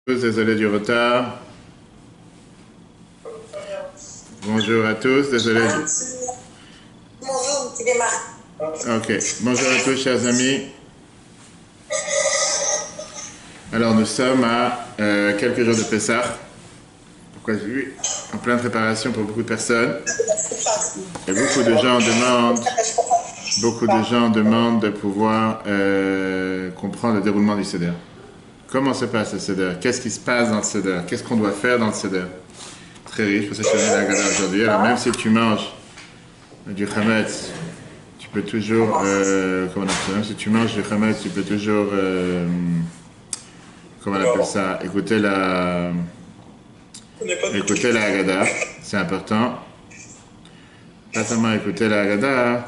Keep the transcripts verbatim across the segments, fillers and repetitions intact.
Désolé du retard. Bonjour à tous, désolé. Bonjour, tu démarres. Ok, bonjour à tous, chers amis. Alors, nous sommes à euh, quelques jours de Pessah. Pourquoi j'ai eu en pleine préparation pour beaucoup de personnes. Et beaucoup de gens demandent, beaucoup de gens demandent de pouvoir euh, comprendre le déroulement du Seder. Comment se passe le Seder? Qu'est-ce qui se passe dans le Seder? Qu'est-ce qu'on doit faire dans le Seder? Très riche, pour ça que je suis venu à la Gada aujourd'hui. Alors même si tu manges du Chametz, tu peux toujours, euh, comment on appelle ça? Même si tu manges du Chametz, tu peux toujours, euh, comment on appelle ça? Écouter la, écouter la Gada, c'est important. Pas seulement écouter la Gada,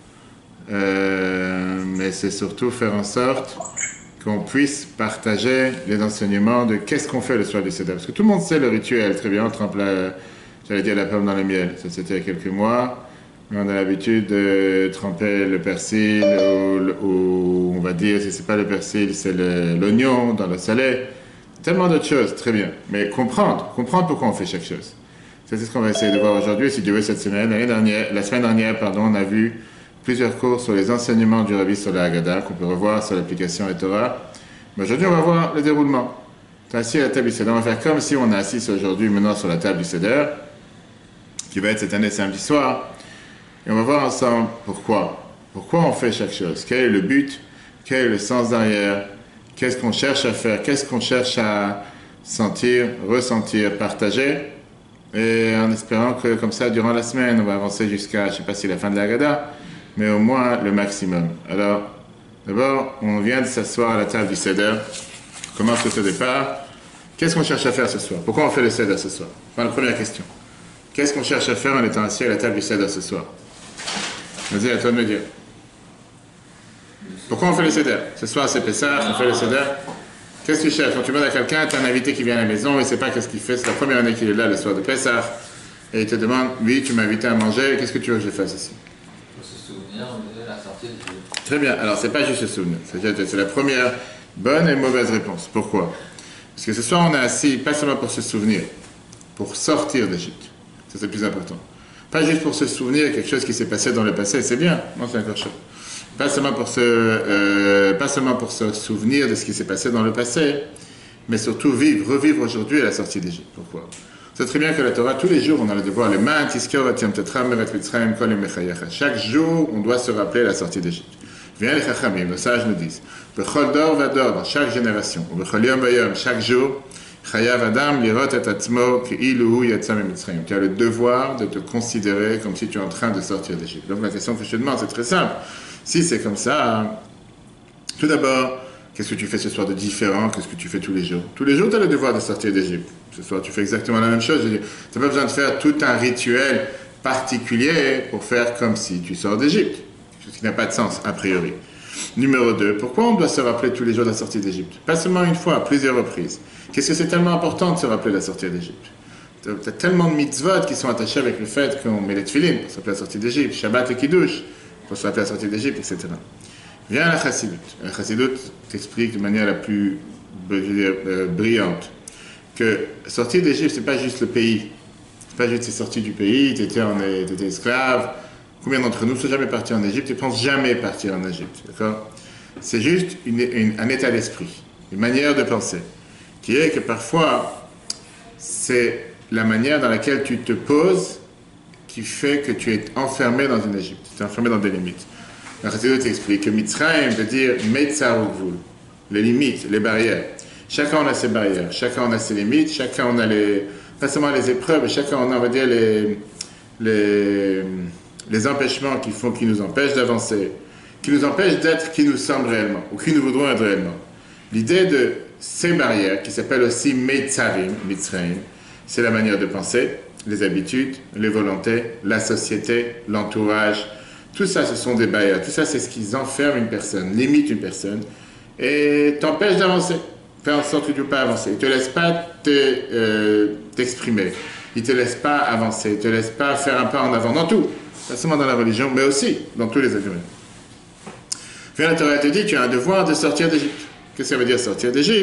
euh, mais c'est surtout faire en sorte qu'on puisse partager les enseignements de qu'est-ce qu'on fait le soir du Seder. Parce que tout le monde sait le rituel, très bien, on trempe la, j'allais dire la pomme dans le miel, ça c'était il y a quelques mois, mais on a l'habitude de tremper le persil, ou, ou on va dire, si c'est pas le persil, c'est l'oignon dans le salé, tellement d'autres choses, très bien. Mais comprendre, comprendre pourquoi on fait chaque chose. Ça c'est ce qu'on va essayer de voir aujourd'hui, si Dieu veut, cette semaine. L'année dernière, la semaine dernière, pardon, on a vu plusieurs cours sur les enseignements du Rabbi sur la Haggadah, qu'on peut revoir sur l'application et Torah. Mais aujourd'hui, on va voir le déroulement. Tu es assis à la table du Seder. On va faire comme si on est assis aujourd'hui, maintenant, sur la table du Seder, qui va être cette année samedi soir. Et on va voir ensemble pourquoi. Pourquoi on fait chaque chose. Quel est le but? Quel est le sens derrière? Qu'est-ce qu'on cherche à faire? Qu'est-ce qu'on cherche à sentir, ressentir, partager? Et en espérant que, comme ça, durant la semaine, on va avancer jusqu'à, je ne sais pas si la fin de la Haggadah, mais au moins le maximum. Alors, d'abord, on vient de s'asseoir à la table du Seder. On commence au départ. Qu'est-ce qu'on cherche à faire ce soir? Pourquoi on fait le Seder ce soir? Enfin, la première question. Qu'est-ce qu'on cherche à faire en étant assis à la table du Seder ce soir? Vas-y, à toi de me dire. Pourquoi on fait le Seder? Ce soir, c'est Pessah, on fait le Seder. Qu'est-ce que tu cherches? Quand tu demandes à quelqu'un, tu as un invité qui vient à la maison, il ne sait pas qu'est-ce qu'il fait. C'est la première année qu'il est là, le soir de Pessah. Et il te demande, oui, tu m'as invité à manger, qu'est-ce que tu veux que je fasse ici? La sortie de... Très bien, alors c'est pas juste se souvenir, c'est la première bonne et mauvaise réponse. Pourquoi? Parce que ce soir on est assis, pas seulement pour se souvenir, pour sortir d'Égypte. Ça c'est le plus important. Pas juste pour se souvenir quelque chose qui s'est passé dans le passé, c'est bien, non c'est encore chaud. Pas seulement pour se, euh, pas seulement pour se souvenir de ce qui s'est passé dans le passé, mais surtout vivre, revivre aujourd'hui à la sortie d'Égypte. Pourquoi? C'est très bien que la Torah, tous les jours, on a le devoir, chaque jour, on doit se rappeler la sortie d'Égypte. Viens les Chachamim, le sage nous dit, dans chaque génération, chaque jour, tu as le devoir de te considérer comme si tu es en train de sortir d'Égypte. Donc la question que je te demande, c'est très simple. Si c'est comme ça, tout d'abord, qu'est-ce que tu fais ce soir de différent? Qu'est-ce que tu fais tous les jours? Tous les jours, tu as le devoir de sortir d'Égypte. Ce soir, tu fais exactement la même chose. Tu n'as pas besoin de faire tout un rituel particulier pour faire comme si tu sors d'Égypte. Ce qui n'a pas de sens, a priori. Numéro deux, pourquoi on doit se rappeler tous les jours de la sortie d'Égypte? Pas seulement une fois, à plusieurs reprises. Qu'est-ce que c'est tellement important de se rappeler la sortie d'Égypte? Tu as tellement de mitzvot qui sont attachés avec le fait qu'on met les tefilines pour se rappeler la sortie d'Égypte, Shabbat et Kiddush pour se rappeler la sortie d'Égypte, et cetera. Viens à la Chassidut. La Chassidut t'explique de manière la plus je veux dire, euh, brillante que sortir d'Égypte, c'est pas juste le pays. C'est pas juste c'est sorti du pays, tu étais, étais esclave. Combien d'entre nous ne sont jamais partis en Égypte et pensent jamais partir en Égypte, d'accord? C'est juste une, une, un état d'esprit, une manière de penser, qui est que parfois, c'est la manière dans laquelle tu te poses qui fait que tu es enfermé dans une Égypte, tu es enfermé dans des limites. La Chassidut t'explique que Mitzrayim veut dire Metzar Ugvul, les limites, les barrières. Chacun on a ses barrières, chacun on a ses limites, chacun on a les, pas seulement les épreuves, chacun on a, on va dire, les, les, les empêchements qui font, qui nous empêchent d'avancer, qui nous empêchent d'être qui nous sommes réellement, ou qui nous voudrons être réellement. L'idée de ces barrières, qui s'appellent aussi Meitzarim, Mitzrayim, c'est la manière de penser, les habitudes, les volontés, la société, l'entourage. Tout ça, ce sont des barrières. Tout ça, c'est ce qui enferme une personne, limite une personne, et t'empêche d'avancer. Fais en sorte que tu ne peux pas avancer. Il ne te laisse pas t'exprimer. Te, euh, il ne te laisse pas avancer. Il ne te laisse pas faire un pas en avant dans tout. Pas seulement dans la religion, mais aussi dans tous les domaines. Puis la Torah te dit, tu as un devoir de sortir d'Égypte. Qu'est-ce que ça veut dire sortir d'Égypte?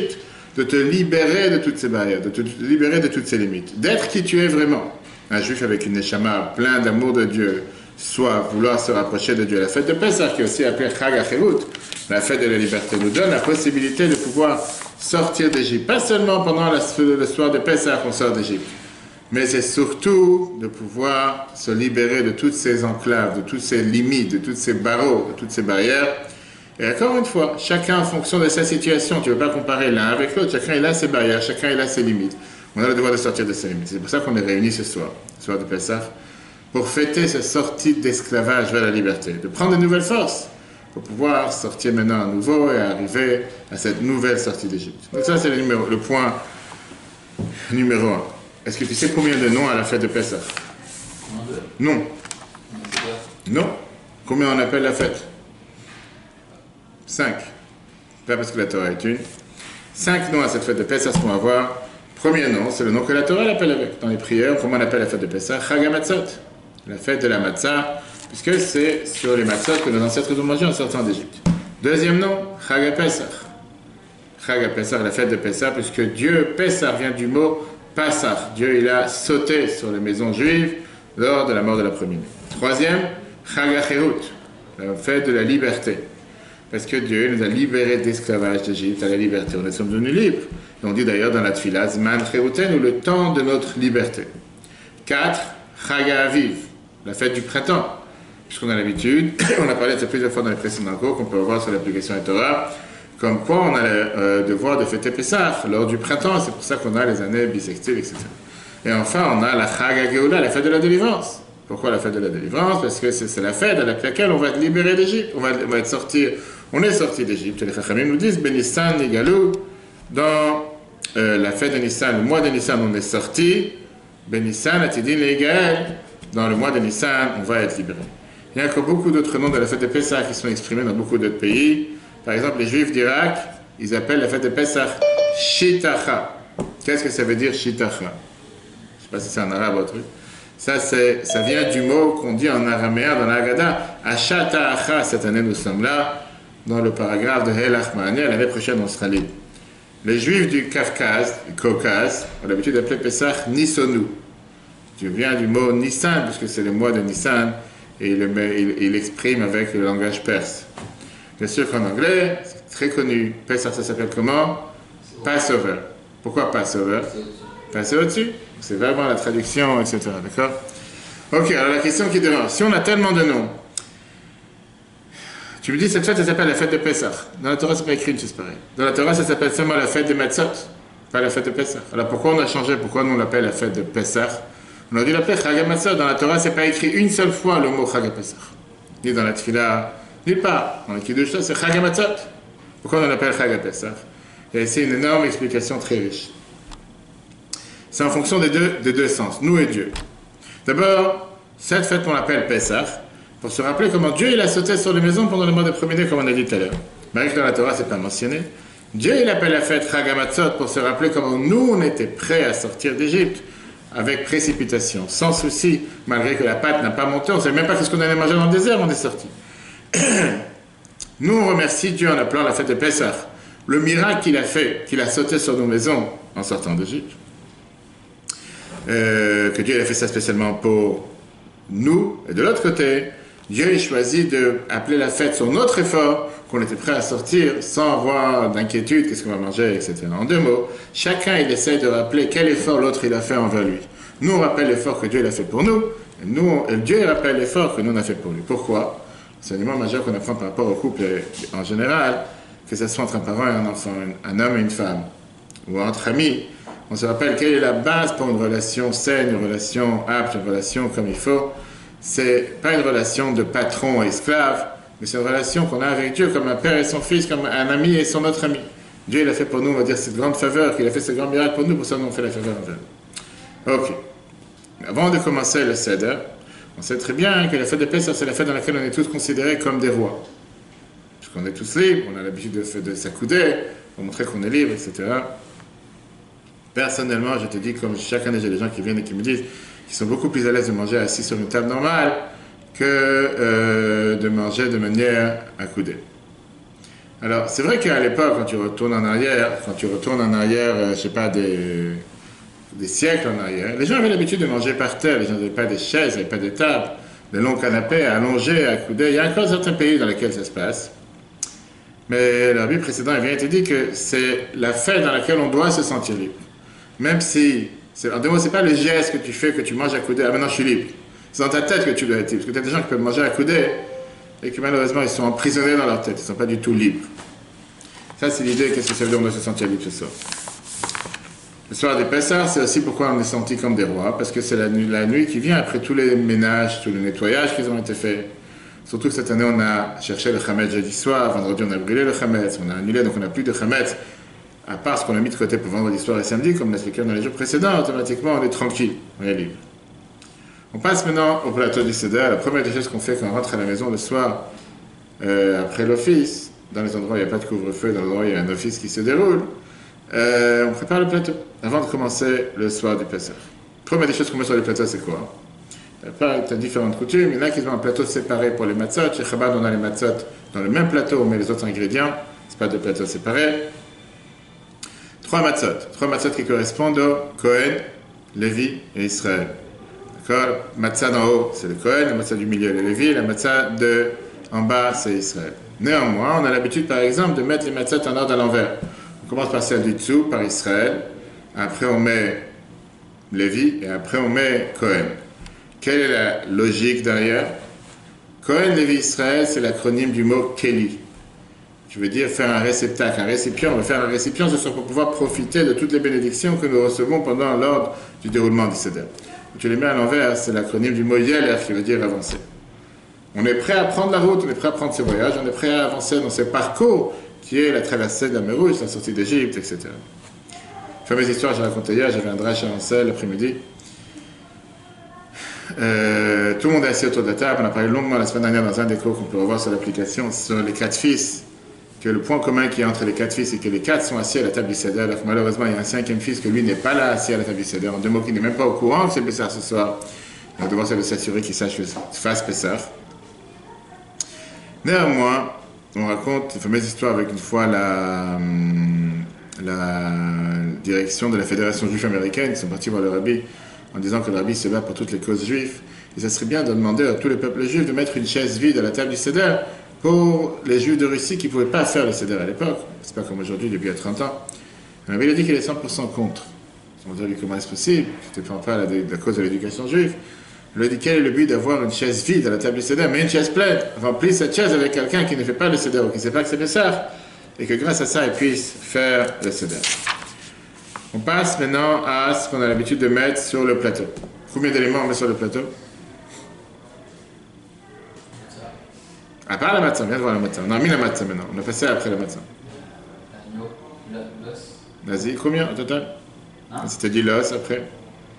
de te libérer de toutes ces barrières, de te libérer de toutes ces limites, d'être qui tu es vraiment. Un juif avec une neshama plein d'amour de Dieu, soit vouloir se rapprocher de Dieu. La fête de Pessah, qui est aussi appelée Chag HaChirut, la fête de la liberté, nous donne la possibilité de pouvoir sortir d'Égypte. Pas seulement pendant la, le soir de Pessah qu'on sort d'Égypte, mais c'est surtout de pouvoir se libérer de toutes ces enclaves, de toutes ces limites, de toutes ces barreaux, de toutes ces barrières. Et encore une fois, chacun en fonction de sa situation, tu ne veux pas comparer l'un avec l'autre, chacun il a ses barrières, chacun il a ses limites. On a le devoir de sortir de ces limites. C'est pour ça qu'on est réunis ce soir, ce soir de Pessah, pour fêter cette sortie d'esclavage vers la liberté, de prendre de nouvelles forces, pour pouvoir sortir maintenant à nouveau et arriver à cette nouvelle sortie d'Égypte. Donc ça, c'est le, numéro, le point numéro un. Est-ce que tu sais combien de noms à la fête de Pessah? Non. Non. Combien on appelle la fête? Cinq. Pas parce que la Torah est une. Cinq noms à cette fête de Pessah, ce qu'on va voir. Premier nom, c'est le nom que la Torah l'appelle avec. Dans les prières, comment on appelle la fête de Pessah? Chag HaMatzot. La fête de la matzah, puisque c'est sur les matzot que nos ancêtres ont mangé en sortant d'Égypte. Deuxième nom, Chag HaPessah. Chag HaPessah, la fête de Pessah, puisque Dieu, Pessah vient du mot Passah. Dieu, il a sauté sur les maisons juives lors de la mort de la première. Troisième, Chag HaChirut, la fête de la liberté. Parce que Dieu nous a libérés d'esclavage d'Égypte à la liberté. On est sommes devenus libres. Et on dit d'ailleurs dans la Tfila, Zman Cheruten, ou le temps de notre liberté. Quatre, Chag HaAviv, la fête du printemps. Puisqu'on a l'habitude, on a parlé de ça plusieurs fois dans les précédents cours, qu'on peut voir sur l'application de Torah, comme quoi on a le euh, devoir de fêter Pessah lors du printemps. C'est pour ça qu'on a les années bissextiles, et cetera. Et enfin, on a la Chag HaGeula, la fête de la délivrance. Pourquoi la fête de la délivrance? Parce que c'est la fête avec laquelle on va être libéré d'Égypte. On va, on va être sorti, on est sorti d'Égypte. Les Chachamim nous disent, Ben Nissan Nigalou, dans euh, la fête de Nissan, le mois de Nissan, on est sorti. Ben Nissan, Atidin Legael, dans le mois de Nissan, on va être libéré. Il y a encore beaucoup d'autres noms de la fête de Pessah qui sont exprimés dans beaucoup d'autres pays. Par exemple, les Juifs d'Irak, ils appellent la fête de Pessah Shitacha. Qu'est-ce que ça veut dire Shitacha? Je ne sais pas si c'est en arabe ou autre. Ça, ça vient du mot qu'on dit en araméen dans l'Agada, Ashata'acha. Cette année, nous sommes là, dans le paragraphe de Helach Ma'aneh, l'année prochaine, on sera libre. Les Juifs du Kafkaz, du Caucase, ont l'habitude d'appeler Pessah Nisonu. Tu viens du mot Nissan, puisque c'est le mois de Nissan, et il, il, il exprime avec le langage perse. Bien sûr qu'en anglais, c'est très connu. Pessah, ça s'appelle comment? Passover. Pourquoi Passover? Passer au-dessus. C'est vraiment la traduction, et cetera. D'accord? Ok, alors la question qui dérange. Si on a tellement de noms, tu me dis cette fête, ça s'appelle la fête de Pessah. Dans la Torah, c'est pas écrit une chose pareille. Dans la Torah, ça s'appelle seulement la fête des Matzot, pas la fête de Pessah. Alors pourquoi on a changé? Pourquoi nous on l'appelle la fête de Pessah? On a dû l'appeler Chag HaMatzot. Dans la Torah, c'est pas écrit une seule fois le mot Chag HaPessah. Ni dans la Tfila, nulle part. Dans le Kiddush, c'est Chag HaMatzot. Pourquoi on l'appelle Chag HaPessah? Il y a ici une énorme explication très riche. C'est en fonction des deux, des deux sens, nous et Dieu. D'abord, cette fête on l'appelle Pessah, pour se rappeler comment Dieu il a sauté sur les maisons pendant le mois de premier, comme on a dit tout à l'heure. Malgré que dans la Torah, c'est pas mentionné. Dieu il appelle la fête Chag HaMatzot pour se rappeler comment nous on était prêts à sortir d'Égypte avec précipitation, sans souci, malgré que la pâte n'a pas monté, on ne savait même pas ce qu'on allait manger dans le désert, on est sorti. Nous on remercie Dieu en appelant la fête de Pessah, le miracle qu'il a fait, qu'il a sauté sur nos maisons en sortant d'Égypte. Euh, que Dieu il a fait ça spécialement pour nous, et de l'autre côté, Dieu a choisi d'appeler la fête sur notre effort, qu'on était prêt à sortir sans avoir d'inquiétude, qu'est-ce qu'on va manger, et cetera. En deux mots, chacun il essaie de rappeler quel effort l'autre il a fait envers lui. Nous on rappelle l'effort que Dieu il a fait pour nous, et, nous, et Dieu il rappelle l'effort que nous on a fait pour lui. Pourquoi? C'est un élément majeur qu'on apprend par rapport au couple en général, que ce soit entre un parent et un enfant, un homme et une femme, ou entre amis. On se rappelle quelle est la base pour une relation saine, une relation apte, une relation comme il faut. C'est pas une relation de patron et esclave, mais c'est une relation qu'on a avec Dieu, comme un père et son fils, comme un ami et son autre ami. Dieu, il a fait pour nous, on va dire, cette grande faveur, qu'il a fait ce grand miracle pour nous, pour ça nous on fait la faveur envers nous. Ok. Avant de commencer le Seder, on sait très bien que la fête de Pessah, c'est la fête dans laquelle on est tous considérés comme des rois. Puisqu'on est tous libres, on a l'habitude de, de s'accouder, pour montrer qu'on est libre, et cetera. Personnellement, je te dis, comme chaque année, j'ai des gens qui viennent et qui me disent qu'ils sont beaucoup plus à l'aise de manger assis sur une table normale que euh, de manger de manière accoudée. Alors, c'est vrai qu'à l'époque, quand tu retournes en arrière, quand tu retournes en arrière, euh, je sais pas, des, des siècles en arrière, les gens avaient l'habitude de manger par terre. Les gens n'avaient pas des chaises, n'avaient pas de tables, des longs canapés, allongés, accoudés. Il y a encore certains pays dans lesquels ça se passe. Mais le rabbi précédent, il vient te dire que c'est la fête dans laquelle on doit se sentir libre. Même si, c'est, en deux mots, c'est pas le geste que tu fais, que tu manges accoudé, ah maintenant je suis libre. C'est dans ta tête que tu dois être libre. Parce que tu as des gens qui peuvent manger accoudé et que malheureusement ils sont emprisonnés dans leur tête, ils ne sont pas du tout libres. Ça, c'est l'idée, qu'est-ce que ça veut dire on doit se sentir libre ce soir. Le soir des Pessah, c'est aussi pourquoi on est senti comme des rois, parce que c'est la nuit, la nuit qui vient après tous les ménages, tous les nettoyages qui ont été faits. Surtout que cette année, on a cherché le Chametz jeudi soir, vendredi, on a brûlé le Chametz, on a annulé, donc on n'a plus de Chametz, à part ce qu'on a mis de côté pour vendredi soir et samedi, comme on l'expliquait dans les jours précédents, automatiquement, on est tranquille, on est libre. On passe maintenant au plateau du Seder. La première des choses qu'on fait quand on rentre à la maison le soir, euh, après l'office, dans les endroits où il n'y a pas de couvre-feu, dans les endroits où il y a un office qui se déroule, euh, on prépare le plateau avant de commencer le soir du Pessah. Première des choses qu'on met sur le plateau, c'est quoi? Tu as différentes coutumes. Il y en a qui ont un plateau séparé pour les matzot. Chez Chabad, on a les matzot dans le même plateau, on met les autres ingrédients. Ce n'est pas deux plateaux séparés. Trois matzot. Trois matzot qui correspondent au Kohen, Lévi et Israël. D'accord? Matzah d'en haut, c'est le Kohen. La matzah du milieu, le Lévi. La matzah de en bas, c'est Israël. Néanmoins, on a l'habitude, par exemple, de mettre les matzot en ordre à l'envers. On commence par celle du dessous, par Israël. Après, on met Lévi et après, on met Kohen. Quelle est la logique derrière? Kohen, Lévi, Israël, c'est l'acronyme du mot Keli. Je veux dire faire un réceptacle, un récipient. On veut faire un récipient, ce soit pour pouvoir profiter de toutes les bénédictions que nous recevons pendant l'ordre du déroulement du Seder. Tu les mets à l'envers, c'est l'acronyme du mot Yeler qui veut dire avancer. On est prêt à prendre la route, on est prêt à prendre ses voyages, on est prêt à avancer dans ce parcours qui est la traversée de la mer Rouge, la sortie d'Égypte, et cetera. Fameuse histoire, j'ai raconté hier, j'avais un drache à Ansel l'après-midi. Euh, tout le monde est assis autour de la table. On a parlé longuement la semaine dernière dans un des cours qu'on peut revoir sur l'application sur les quatre fils, que le point commun qui est entre les quatre fils, c'est que les quatre sont assis à la table du Seder, alors que malheureusement il y a un cinquième fils que lui n'est pas là assis à la table du Seder. En deux mots, qui n'est même pas au courant que c'est Pessah ce soir. On va devoir s'assurer qu'il sache fasse Pessah. Néanmoins, on raconte une fameuse histoire avec une fois la, la direction de la Fédération juive américaine. Ils sont partis voir le rabbi en disant que le rabbi se bat pour toutes les causes juives. Et ça serait bien de demander à tous les peuples juifs de mettre une chaise vide à la table du Seder pour les juifs de Russie qui ne pouvaient pas faire le Seder à l'époque. C'est pas comme aujourd'hui, depuis il y a trente ans. Le rabbi a dit qu'il est cent pour cent contre. On a dit comment est-ce possible? Tu ne te prends pas la, la cause de l'éducation juive. Il a dit quel est le but d'avoir une chaise vide à la table du Seder, mais une chaise pleine. Remplis cette chaise avec quelqu'un qui ne fait pas le Seder ou qui ne sait pas que c'est Pessah, et que grâce à ça, il puisse faire le Seder. On passe maintenant à ce qu'on a l'habitude de mettre sur le plateau. Combien d'éléments on met sur le plateau? À part la matzah, viens de voir la matzah. On a mis la matzah maintenant. On a passé après la matzah. L'agneau, l'os. Vas-y, combien au total? Hein? C'était dit l'os après. Euh,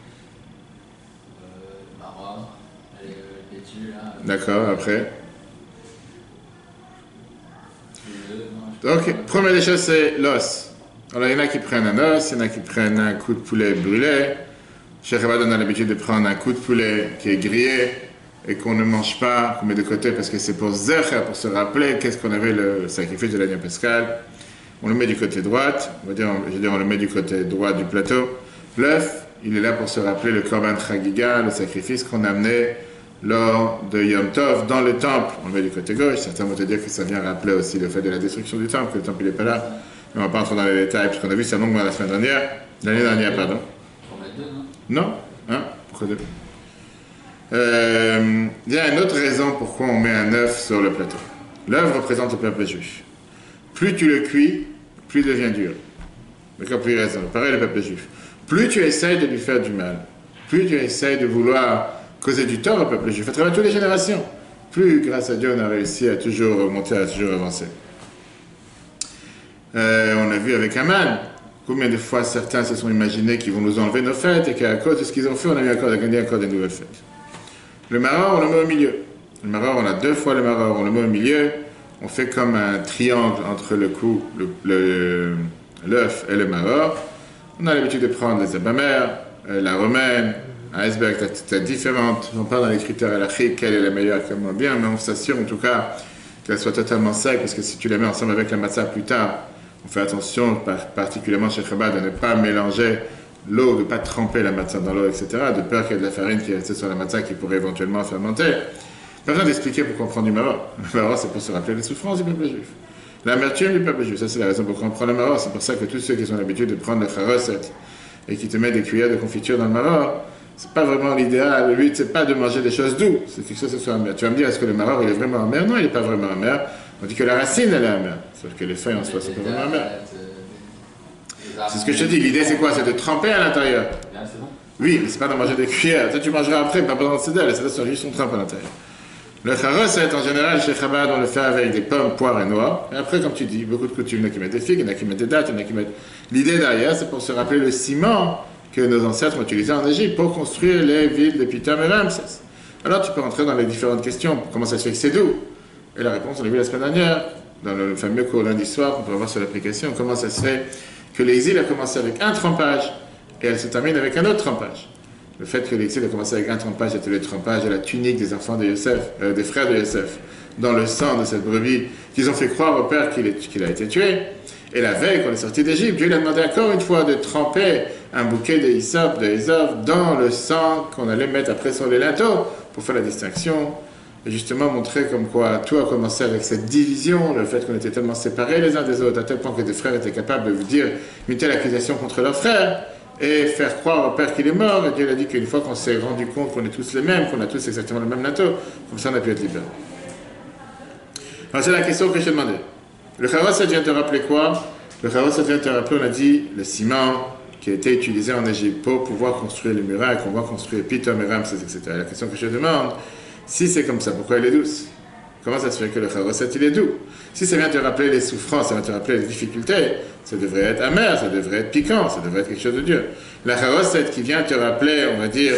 marron, les laitues, là. D'accord, après. Le, non, Ok, première des choses, c'est l'os. Alors, il y en a qui prennent un os, il y en a qui prennent un coup de poulet brûlé. Chez Chabad, on a l'habitude de prendre un coup de poulet qui est grillé et qu'on ne mange pas, qu'on met de côté parce que c'est pour zecher, pour se rappeler qu'est-ce qu'on avait le sacrifice de l'agneau pascal. On le met du côté droit, on va dire, je veux dire, on le met du côté droit du plateau. L'œuf, il est là pour se rappeler le korban chagiga, le sacrifice qu'on amenait lors de Yom Tov dans le temple. On le met du côté gauche. Certains vont te dire que ça vient rappeler aussi le fait de la destruction du temple, que le temple n'est pas là. Mais on ne va pas entrer dans les détails, puisqu'on a vu ça longuement la semaine dernière, l'année dernière, pardon. Pour mettre deux, non? Non? Hein? Pourquoi deux? Euh, il y a une autre raison pourquoi on met un œuf sur le plateau. L'œuf représente le peuple juif. Plus tu le cuis, plus il devient dur. D'accord? Plus il reste. Pareil le peuple juif. Plus tu essayes de lui faire du mal, plus tu essayes de vouloir causer du tort au peuple juif, à travers toutes les générations, plus, grâce à Dieu, on a réussi à toujours monter, à toujours avancer. Euh, on a vu avec Aman, combien de fois certains se sont imaginés qu'ils vont nous enlever nos fêtes et qu'à cause de ce qu'ils ont fait, on a eu encore à gagner encore des nouvelles fêtes. Le maror, on le met au milieu. Le maror, on a deux fois le maror, on le met au milieu. On fait comme un triangle entre le cou, le, le, l'œuf et le maror. On a l'habitude de prendre les abamères, euh, la romaine, un iceberg, c'est différentes. On parle dans les critères halachiques, quelle est la meilleure, comment bien, mais on s'assure en tout cas qu'elle soit totalement sec, parce que si tu les mets ensemble avec la matzah plus tard, on fait attention, par, particulièrement chez Chabad, de ne pas mélanger l'eau, de ne pas tremper la matzah dans l'eau, et cetera, de peur qu'il y ait de la farine qui est restée sur la matzah qui pourrait éventuellement fermenter. Pas besoin d'expliquer pourquoi on prend du maror. Le maror, c'est pour se rappeler les souffrances du peuple juif. L'amertume du peuple juif, ça c'est la raison pour laquelle on prend le maror. C'est pour ça que tous ceux qui ont l'habitude de prendre la recette et qui te mettent des cuillères de confiture dans le maror, c'est pas vraiment l'idéal. Le but, c'est pas de manger des choses douces, c'est quelque chose qui soit amer. Tu vas me dire, est-ce que le maror, il est vraiment amer? Non, il n'est pas vraiment amer. On dit que la racine, elle est amère. Sauf que les feuilles en soi, c'est pas vraiment amer. C'est ce que je te dis. L'idée, c'est quoi? C'est de tremper à l'intérieur. Oui, mais c'est pas d'en manger des cuillères. Toi, tu mangeras après, pas pendant le cédel. Les cédels sont juste une trempe à l'intérieur. Le recette, en général, chez Chabad, on le fait avec des pommes, poires et noix. Et après, comme tu dis, beaucoup de coutumes. Il y en a qui mettent des figues, il y en a qui mettent des dattes, il y en a qui mettent... L'idée derrière, c'est pour se rappeler le ciment que nos ancêtres ont utilisé en Égypte pour construire les villes de Pithom et Ramsès. Alors tu peux rentrer dans les différentes questions. Comment ça se fait que c'est doux? Et la réponse, on l'a vu la semaine dernière, dans le fameux cours lundi soir, qu'on peut voir sur l'application. Comment ça se fait que l'exil a commencé avec un trempage et elle se termine avec un autre trempage? Le fait que l'exil a commencé avec un trempage, c'était le trempage de la tunique des enfants de Yosef, euh, des frères de Yosef, dans le sang de cette brebis, qu'ils ont fait croire au père qu'il, est, qu'il a été tué. Et la veille, qu'on est sorti d'Égypte, Dieu lui a demandé encore une fois de tremper un bouquet de hyssop, de hyssop, dans le sang qu'on allait mettre après sur les linteaux, pour faire la distinction, et justement montrer comme quoi tout a commencé avec cette division, le fait qu'on était tellement séparés les uns des autres, à tel point que des frères étaient capables de vous dire une telle accusation contre leur frère, et faire croire au père qu'il est mort, et Dieu a dit qu'une fois qu'on s'est rendu compte qu'on est tous les mêmes, qu'on a tous exactement le même linteau, comme ça on a pu être libérés. Alors c'est la question que je t'ai demandé. Le charos, ça vient te rappeler quoi? Le charos, ça vient te rappeler, on a dit, le ciment qui a été utilisé en Égypte pour pouvoir construire les murailles, qu'on va construire Pithom et Ramsès, et cetera. La question que je demande, si c'est comme ça, pourquoi elle est douce? Comment ça se fait que le charos, il est doux? Si ça vient te rappeler les souffrances, ça vient te rappeler les difficultés, ça devrait être amer, ça devrait être piquant, ça devrait être quelque chose de dur. La charos, qui vient te rappeler, on va dire,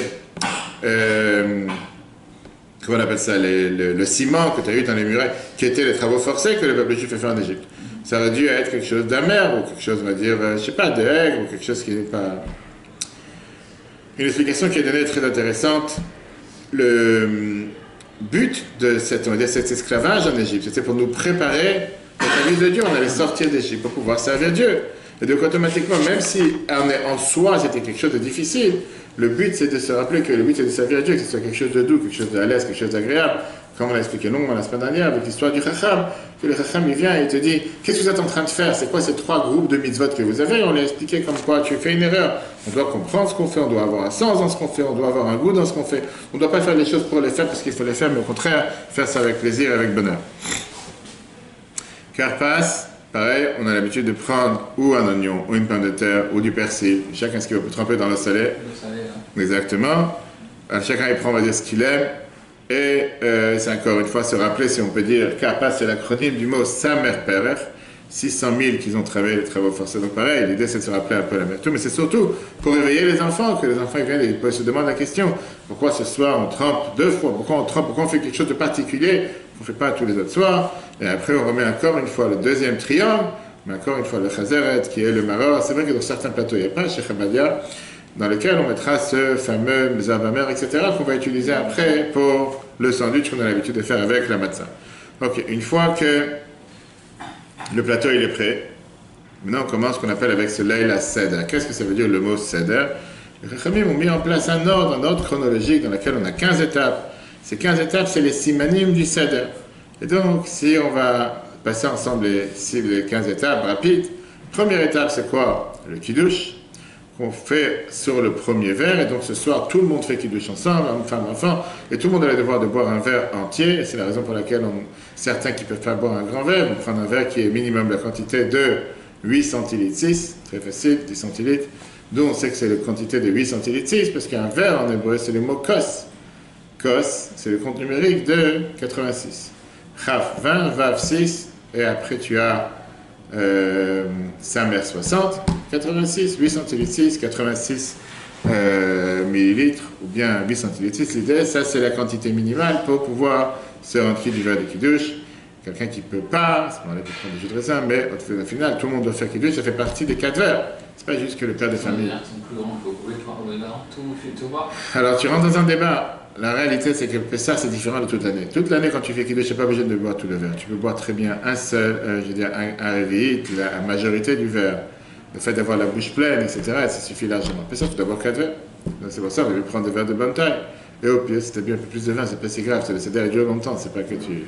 euh, comment on appelle ça, les, le, le ciment que tu as eu dans les murailles, qui étaient les travaux forcés que le peuple juif a fait en Égypte. Ça aurait dû être quelque chose d'amer, ou quelque chose, on va dire, euh, je sais pas, de aigre, ou quelque chose qui n'est pas... Une explication qui est donnée est très intéressante. Le but de cette, on va dire, cet esclavage en Égypte, c'était pour nous préparer au service de Dieu. On allait sortir d'Égypte pour pouvoir servir Dieu. Et donc automatiquement, même si en soi c'était quelque chose de difficile, le but c'est de se rappeler que le but c'est de servir Dieu, que ce soit quelque chose de doux, quelque chose de à l'aise, quelque chose d'agréable. Comme on l'a expliqué longuement la semaine dernière avec l'histoire du Chacham, que le Chacham il vient et il te dit qu'est-ce que vous êtes en train de faire? C'est quoi ces trois groupes de mitzvot que vous avez? On l'a expliqué comme quoi tu fais une erreur. On doit comprendre ce qu'on fait, on doit avoir un sens dans ce qu'on fait, on doit avoir un goût dans ce qu'on fait. On ne doit pas faire les choses pour les faire parce qu'il faut les faire, mais au contraire faire ça avec plaisir et avec bonheur. Carpas, pareil, on a l'habitude de prendre ou un oignon, ou une pomme de terre, ou du persil, chacun ce qu'il veut tremper dans le salé. Le salé, hein. Exactement. Alors, chacun il prend, on va dire, ce qu'il aime. Et euh, c'est encore une fois se rappeler, si on peut dire, Carpas, c'est l'acronyme du mot Samer Perer, six cent mille qu'ils ont travaillé les travaux forcés. Donc pareil, l'idée c'est de se rappeler un peu l'amertume, mais c'est surtout pour réveiller les enfants, que les enfants ils viennent et ils se demandent la question, pourquoi ce soir on trempe deux fois, pourquoi on trempe, pourquoi on fait quelque chose de particulier, qu'on ne fait pas tous les autres soirs, et après on remet encore une fois le deuxième triangle, mais encore une fois le chazeret, qui est le maror. C'est vrai que dans certains plateaux, il n'y a pas, chez Chabadia, dans lequel on mettra ce fameux zabamer, et cetera, qu'on va utiliser après pour le sandwich qu'on a l'habitude de faire avec la matzah. Ok, une fois que le plateau il est prêt, maintenant on commence ce qu'on appelle avec ce Leila Seder. Qu'est-ce que ça veut dire le mot Seder? Les Chachamim ont mis en place un ordre, un ordre chronologique dans lequel on a quinze étapes. Ces quinze étapes, c'est les simanim du Seder. Et donc, si on va passer ensemble les, les quinze étapes rapides, première étape c'est quoi? Le Kiddush, qu'on fait sur le premier verre, et donc ce soir tout le monde fait Kiddush ensemble, homme, femme, enfant, et tout le monde a le devoir de boire un verre entier, et c'est la raison pour laquelle on, certains qui ne peuvent pas boire un grand verre vont prendre un verre qui est minimum la quantité de huit centilitres six, très facile, dix centilitres, d'où on sait que c'est la quantité de huit centilitres six, parce qu'un verre en hébreu c'est le mot kos, kos c'est le compte numérique de quatre-vingt-six, chaf vingt, vav six, et après tu as Euh, Samer soixante, quatre-vingt-six, huit centilitres six, quatre-vingt-six euh, millilitres, ou bien huit centilitres six, l'idée, ça c'est la quantité minimale pour pouvoir se remplir du verre de Kiddush. Quelqu'un qui ne peut pas, c'est bon, là, peut prendre des jus de raisin, mais au final, tout le monde doit faire Kiddush, ça fait partie des quatre verres. C'est pas juste que le père de famille. Alors tu rentres dans un débat. la réalité, c'est que le Pessah, c'est différent de toute l'année. Toute l'année, quand tu fais Kiddush, tu n'es pas obligé de boire tout le verre. Tu peux boire très bien un seul, euh, je veux dire, un, un révit, la majorité du verre. Le fait d'avoir la bouche pleine, et cetera, ça suffit largement. Pessah, tu dois boire quatre verres. Donc, c'est pour ça qu'on veut prendre des verres de bonne taille. Et au pire, si tu as bu un peu plus de vin, c'est pas si grave. Le seder, il dure longtemps, c'est pas que tu...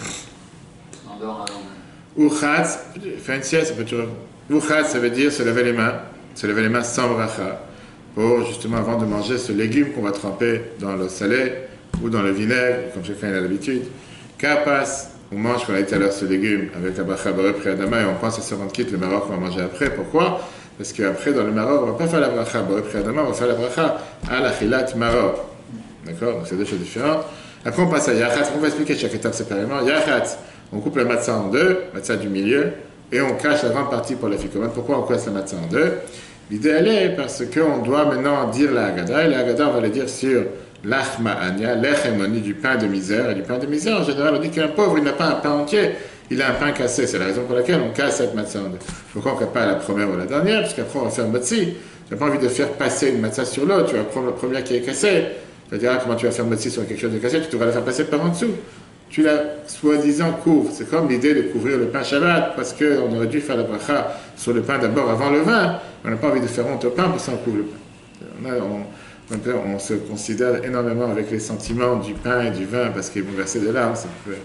En dehors avant. Uchatz, fais une sieste, ça peut toujours... Uchatz, ça veut dire se lever les mains. Se lever les mains sans bracha. Pour, justement, avant de manger ce légume qu'on va tremper dans l'eau salée ou dans le vinaigre, comme chacun a l'habitude. Kapas, on mange, comme on a dit tout à l'heure, ce légume avec la bracha Boré Priadama et on pense à se rendre quitte le Maroc qu'on va manger après. Pourquoi? Parce qu'après, dans le Maroc, on ne va pas faire la bracha Boré Priadama, on va faire la bracha à la Chilat Maroc. D'accord? Donc c'est deux choses différentes. Après, on passe à Yachatz. On va expliquer chaque étape séparément. Yachatz, on coupe le matzah en deux, matzah du milieu, et on cache la grande partie pour la ficomane. Pourquoi on casse la matzah en deux? L'idée, elle est parce qu'on doit maintenant dire la Haggadah, et la Haggadah, on va le dire sur l'achma anya, l'echemoni, du pain de misère. Et du pain de misère, en général, on dit qu'un pauvre, il n'a pas un pain entier, il a un pain cassé. C'est la raison pour laquelle on casse cette matzah en deux. Pourquoi on ne casse pas la première ou la dernière? Parce qu'après, on va faire motzi. Tu n'as pas envie de faire passer une matzah sur l'autre, tu vas prendre la première qui est cassée. C'est-à-dire, ah, comment tu vas faire motzi sur quelque chose de cassé, tu devrais la faire passer par en dessous. Tu la, soi-disant, couvres. C'est comme l'idée de couvrir le pain Shabbat, parce qu'on aurait dû faire la bracha sur le pain d'abord avant le vin. On n'a pas envie de faire honte au pain, pour ça on couvre le pain. On, a, on, on, on se considère énormément avec les sentiments du pain et du vin, parce qu'ils vont verser de larmes. Ça, peut...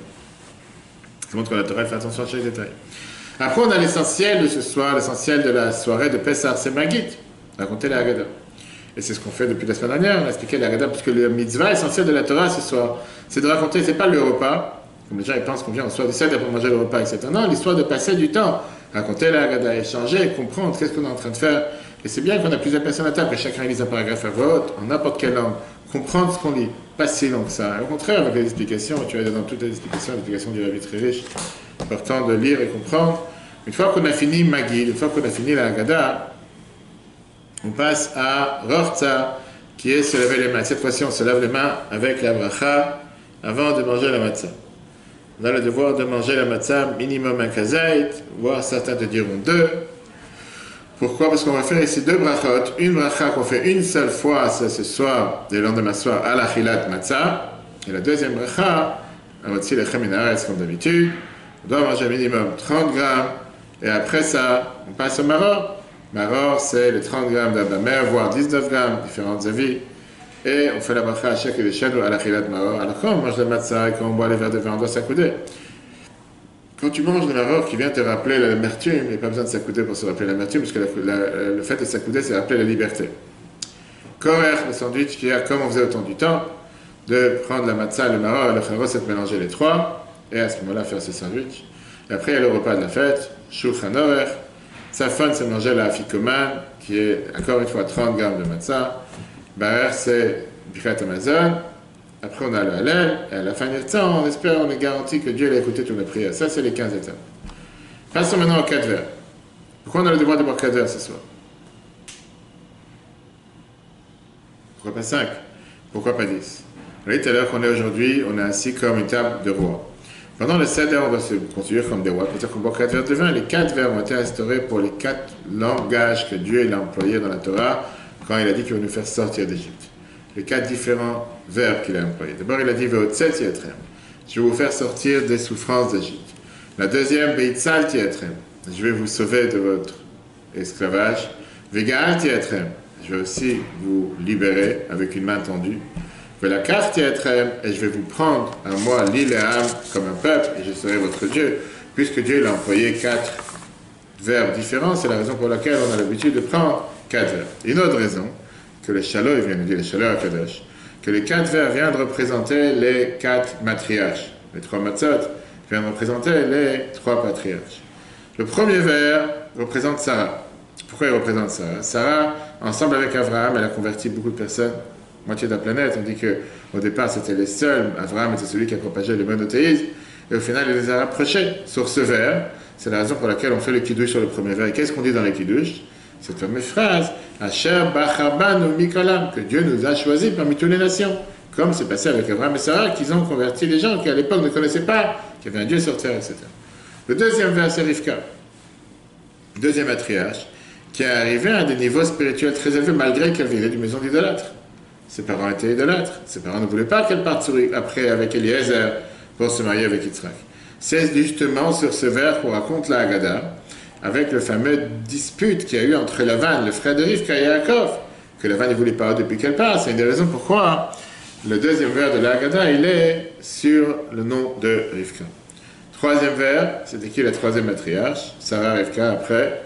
ça montre que la Torah fait attention à chaque détail. Après, on a l'essentiel de ce soir, l'essentiel de la soirée de Pessah, c'est Magid, raconter la Haggadah. Et c'est ce qu'on fait depuis la semaine dernière, on a expliqué la Haggadah, parce que le mitzvah essentiel de la Torah ce soir, c'est de raconter, c'est pas le repas, comme les gens ils pensent qu'on vient au soir du Seder pour manger le repas, et cetera. Non, l'histoire de passer du temps, raconter la Haggadah, échanger, comprendre qu'est-ce qu'on est en train de faire. Et c'est bien qu'on a plusieurs personnes à table, que chacun lise un paragraphe à voix haute, en n'importe quelle langue, comprendre ce qu'on lit, pas si long que ça. Au contraire, avec les explications, tu vas dans toutes les explications, l'explication du Rabbi très riche, important de lire et comprendre. Une fois qu'on a fini Magid, une fois qu'on a fini la Haggadah, on passe à Rortza, qui est se laver les mains. Cette fois-ci, on se lave les mains avec la bracha avant de manger la matzah. On a le devoir de manger la matzah minimum un kazait, voire certains te diront deux. Pourquoi? Parce qu'on va faire ici deux brachot. Une bracha qu'on fait une seule fois ce soir, le lendemain soir, à la chilat matzah. Et la deuxième bracha, à Motzi lechem min haaretz, comme d'habitude. On doit manger minimum trente grammes. Et après ça, on passe au maror. Maror, c'est les trente grammes d'abamer, voire dix-neuf grammes, différents avis. Et on fait la bracha à chaque échelle à la chilat maror. Alors quand on mange le matzah et quand on boit les verres de vin, on doit s'accouder. Quand tu manges le maror qui vient te rappeler l'amertume, il n'y a pas besoin de s'accouder pour se rappeler l'amertume, parce que la, la, le fait de s'accouder, c'est rappeler la liberté. Korech, le sandwich qui a, comme on faisait au temps du temps, de prendre la matzah, le maror et le charo, c'est de mélanger les trois, et à ce moment-là faire ce sandwich. Et après, il y a le repas de la fête, shulchan orech. Safon, c'est manger la afikoman, qui est encore une fois trente grammes de matzah. Barer, c'est Birkat Amazon. Après, on a le halal. Et à la fin du temps, on espère, on est garanti que Dieu a écouté toutes les prières. Ça, c'est les quinze étapes. Passons maintenant aux quatre verres. Pourquoi on a le devoir de boire quatre verres ce soir? Pourquoi pas cinq? Pourquoi pas dix? Vous voyez tout à l'heure qu'on est aujourd'hui, on est assis comme une table de roi. Pendant le Seder, on va se considérer comme des rois. C'est-à-dire qu'on boit quatre verres de vin. Les quatre verres ont été instaurés pour les quatre langages que Dieu il a employés dans la Torah quand il a dit qu'il va nous faire sortir d'Égypte. Les quatre différents verbes qu'il a employés. D'abord, il a dit Ve'otzet Yetrem. Je vais vous faire sortir des souffrances d'Égypte. La deuxième, Beitzal Yetrem. Je vais vous sauver de votre esclavage. Ve'gaal Yetrem. Je vais aussi vous libérer avec une main tendue. La carte Yetrem, et je vais vous prendre à moi, l'île et âme, comme un peuple, et je serai votre Dieu, puisque Dieu l'a employé quatre verbes différents, c'est la raison pour laquelle on a l'habitude de prendre quatre verbes. Une autre raison, que le Shalom, il vient de dire le Shalom à Kadosh, que les quatre verbes viennent de représenter les quatre matriarches. Les trois matzot viennent de représenter les trois patriarches. Le premier verbe représente Sarah. Pourquoi il représente Sarah? Sarah, ensemble avec Abraham, elle a converti beaucoup de personnes. Moitié de la planète, on dit qu'au départ c'était les seuls, Abraham était celui qui a propagé le monothéisme, et au final il les a rapprochés sur ce verre. C'est la raison pour laquelle on fait le kiddush sur le premier verre. Et qu'est-ce qu'on dit dans le kiddush? Cette fameuse phrase, Asher bachabanu mikolam, que Dieu nous a choisis parmi toutes les nations, comme c'est passé avec Abraham et Sarah, qu'ils ont converti les gens qui à l'époque ne connaissaient pas qu'il y avait un Dieu sur terre, et cetera. Le deuxième verre, c'est Rivka, deuxième matriarche, qui est arrivé à des niveaux spirituels très élevés malgré qu'elle venait d'une maison d'idolâtres. Ses parents étaient idolâtres. Ses parents ne voulaient pas qu'elle parte sur, après avec Eliezer pour se marier avec Yitzhak. C'est justement sur ce vers qu'on raconte la Haggadah, avec le fameux dispute qu'il y a eu entre Lavan, le frère de Rivka et Yaakov, que Lavan ne voulait pas depuis qu'elle part. C'est une des raisons pourquoi le deuxième vers de la Haggadah, il est sur le nom de Rivka. Troisième vers, c'était qui la troisième matriarche? Sarah, Rivka, après.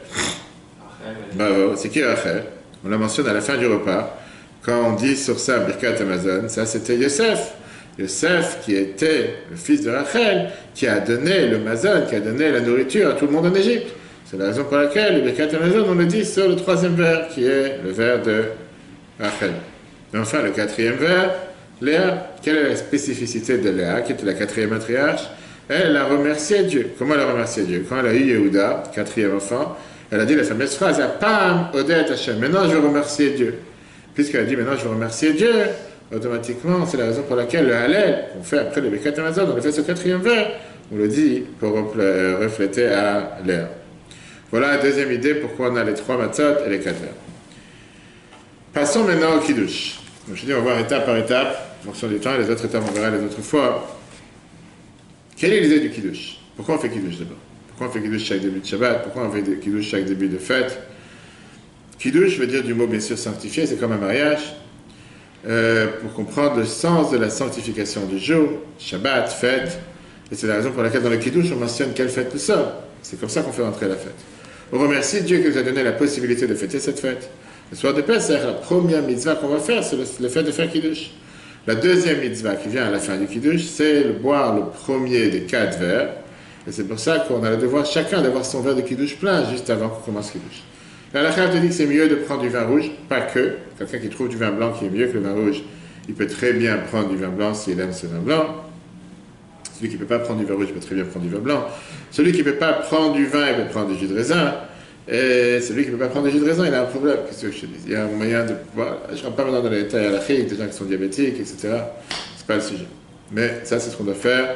Bravo, c'est qui Rachel? On la mentionne à la fin du repas. Quand on dit sur ça, Birkat Amazon, ça c'était Yosef. Yosef, qui était le fils de Rachel, qui a donné le mazon, qui a donné la nourriture à tout le monde en Égypte. C'est la raison pour laquelle le Birkat Amazon, on le dit sur le troisième vers, qui est le vers de Rachel. Et enfin, le quatrième vers, Léa. Quelle est la spécificité de Léa, qui était la quatrième matriarche? Elle a remercié Dieu. Comment elle a remercié Dieu? Quand elle a eu Yehuda, quatrième enfant, elle a dit la fameuse phrase, Pam, Odet Hashem. Maintenant, je vais remercier Dieu. Puisqu'elle a dit, maintenant, je vais remercier Dieu, automatiquement, c'est la raison pour laquelle le Hallel, qu'on fait après le Birkat Amazon, on le fait ce quatrième vers, on le dit pour refléter à l'air. Voilà la deuxième idée, pourquoi on a les trois matzot et les quatre vers. Passons maintenant au Kiddush. Donc, je dis, on va voir étape par étape, en fonction du temps, et les autres étapes, on verra les autres fois. Quelle est l'idée du Kiddush? Pourquoi on fait Kiddush d'abord? Pourquoi on fait Kiddush chaque début de Shabbat? Pourquoi on fait Kiddush chaque début de fête? Kiddush veut dire du mot bien sûr sanctifié, c'est comme un mariage. Euh, pour comprendre le sens de la sanctification du jour, Shabbat, fête. Et c'est la raison pour laquelle dans le Kiddush, on mentionne quelle fête nous sommes. C'est comme ça qu'on fait rentrer la fête. On remercie Dieu qui nous a donné la possibilité de fêter cette fête. Le soir de Pessah, la première mitzvah qu'on va faire, c'est le, le fait de faire Kiddush. La deuxième mitzvah qui vient à la fin du Kiddush, c'est le boire le premier des quatre verres. Et c'est pour ça qu'on a le devoir chacun d'avoir son verre de Kiddush plein juste avant qu'on commence Kiddush. La halakha te dit que c'est mieux de prendre du vin rouge, pas que. Quelqu'un qui trouve du vin blanc qui est mieux que le vin rouge, il peut très bien prendre du vin blanc s'il aime ce vin blanc. Celui qui ne peut pas prendre du vin rouge peut très bien prendre du vin blanc. Celui qui ne peut pas prendre du vin, il peut prendre du jus de raisin. Et celui qui ne peut pas prendre du jus de raisin, il a un problème. Qu'est-ce que je te dis? Il y a un moyen de... Voilà, je ne rentre pas maintenant dans les détails halakhiques, des gens qui sont diabétiques, et cetera. Ce n'est pas le sujet. Mais ça, c'est ce qu'on doit faire.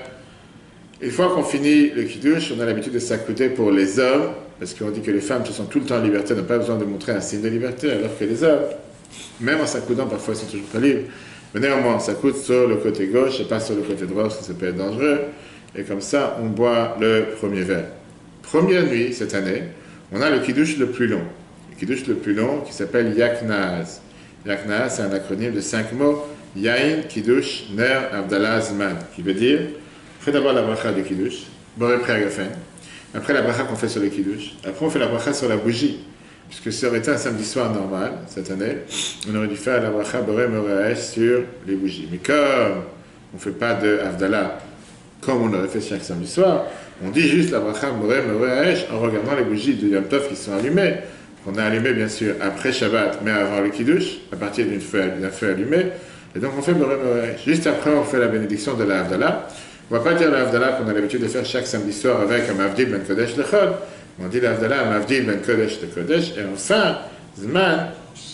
Une fois qu'on finit le Kiddush, on a l'habitude de s'accouder pour les hommes, parce qu'on dit que les femmes se sentent tout le temps en liberté, n'ont pas besoin de montrer un signe de liberté, alors que les hommes, même en s'accoudant, parfois ils sont toujours pas libres. Mais néanmoins, on s'accoude sur le côté gauche et pas sur le côté droit, parce que ça peut être dangereux. Et comme ça, on boit le premier verre. Première nuit, cette année, on a le Kiddush le plus long. Le Kiddush le plus long qui s'appelle Yaknaz. Yaknaz, c'est un acronyme de cinq mots. Yain, Kiddush, Ner, Avdallah, Zman, qui veut dire, on fait d'abord la bracha du Kiddush, Boré Priagafen. Après la bracha qu'on fait sur le Kiddush. Après on fait la bracha sur la bougie. Puisque ça aurait été un samedi soir normal, cette année, on aurait dû faire la bracha Boré Moraesh sur les bougies. Mais comme on ne fait pas de Avdallah, comme on aurait fait chaque samedi soir, on dit juste la bracha Boré Moraesh en regardant les bougies de Yom Tov qui sont allumées. On a allumé bien sûr après Shabbat, mais avant le Kiddush, à partir d'une feu, d'un feu allumé. Et donc on fait Boré Moraesh. Juste après on fait la bénédiction de la Avdallah. On ne va pas dire l'Avdallah qu'on a l'habitude de faire chaque samedi soir avec un Mavdil ben Kodesh Lechol. On dit l'Avdallah, un Mavdil ben Kodesh de Kodesh. Et enfin, Zman,